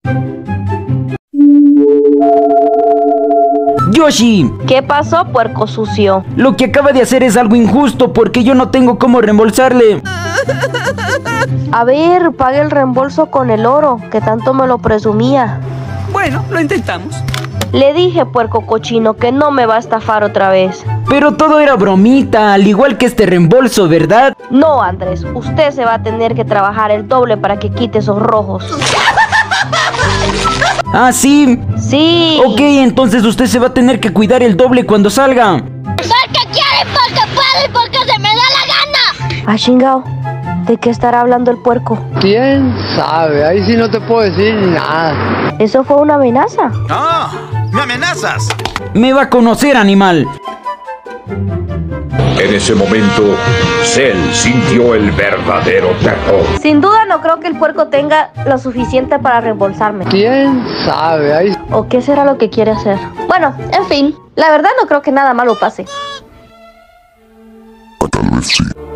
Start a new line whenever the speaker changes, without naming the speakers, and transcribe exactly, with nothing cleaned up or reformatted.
Yoshi,
¿Qué pasó, puerco sucio?
lo que acaba de hacer es algo injusto porque yo no tengo cómo reembolsarle.
A ver, pague el reembolso con el oro, que tanto me lo presumía.
Bueno, lo intentamos.
Le dije, puerco cochino, que no me va a estafar otra vez.
Pero todo era bromita, al igual que este reembolso, ¿verdad?
No, Andrés, usted se va a tener que trabajar el doble para que quite esos rojos.
Ah, sí.
Sí.
Ok, entonces usted se va a tener que cuidar el doble cuando salga.
Porque quiero y porque puedo y porque se me da la gana.
Ah, chingao. ¿De qué estará hablando el puerco?
¿Quién sabe? Ahí sí no te puedo decir nada.
¿Eso fue una amenaza?
¡Ah! ¡Me amenazas!
Me va a conocer, animal.
En ese momento, Cell sintió el verdadero terror.
Sin duda no creo que el puerco tenga lo suficiente para reembolsarme.
¿Quién sabe? Ahí...
¿O qué será lo que quiere hacer? Bueno, en fin, la verdad no creo que nada malo pase.
Tal vez sí.